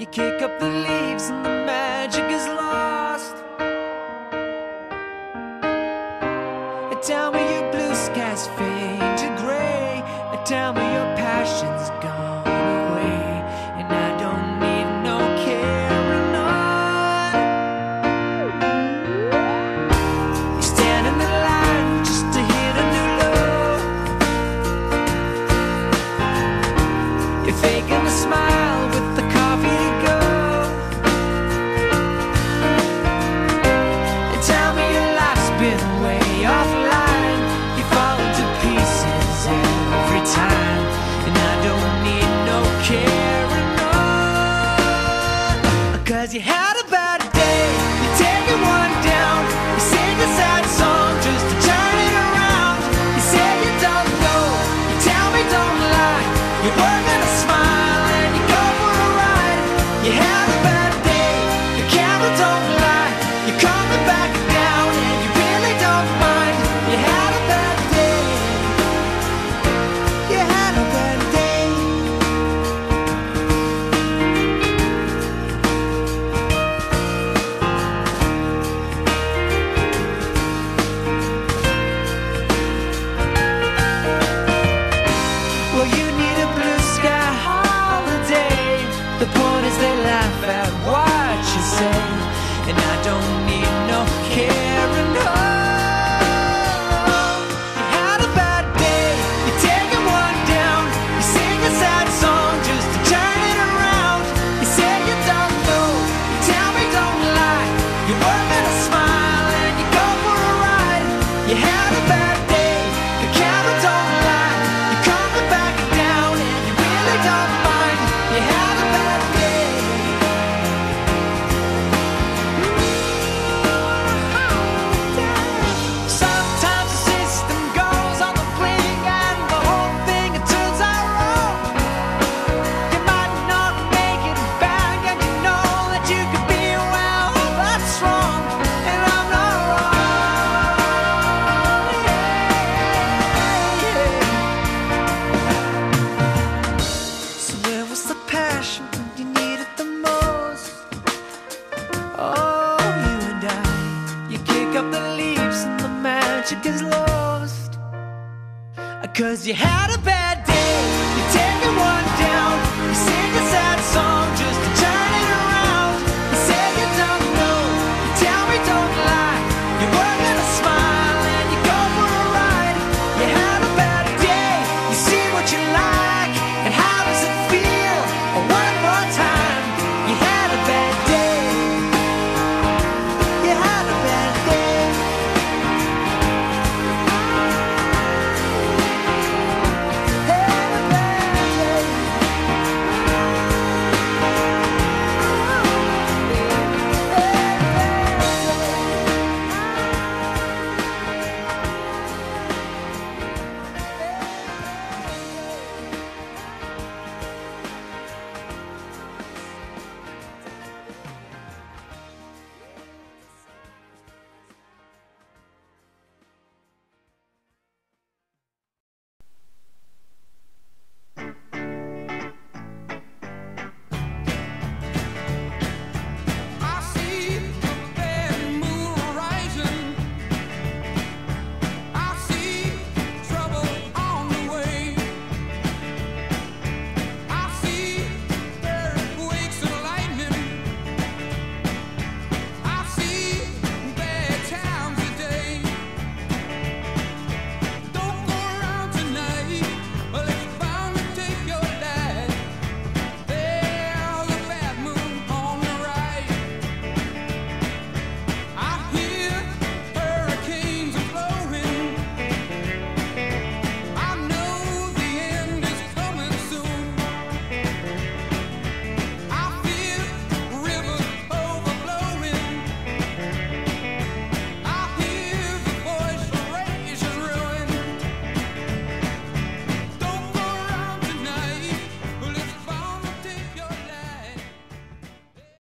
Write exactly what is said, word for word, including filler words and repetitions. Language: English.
kick up the leaves and the magic is lost. Tell me your blue skies fade to gray. Tell me your passion's gone away, and I don't need no carrying on. You stand in the line just to hit a new low. You're faking a smile with the coffee to go. And tell me your life's been way offline. You fall into pieces every time, and I don't need no carrying on. Cause you had a bad day, you're taking one down. You sing a sad song just to turn it around. You say you don't know, you tell me don't lie. You're working a smile and you go for a ride. You had a bad day, your camera don't lie. You're coming back down and you really don't mind. You had a bad day, you had a bad day. Well, you need a blue sky holiday. The point is they laugh at what you say, and I don't need no carrying on. You had a bad day, you're taking one down. You sing a sad song just to turn it around. You say you don't know, you tell me don't lie. You're working a smile and you go for a ride. You had a bad day, your camera don't lie. You're coming back down and you really don't mind. You had a bad day. Sometimes the system goes on the blink and the whole thing it turns out wrong. You might not make it back and you know that you could be well, that's wrong, and I'm not wrong. Yeah, yeah. So where was the passion when you needed the most? Oh, you and I, you kick up the leaves and the magic is lost. Cause you had a bad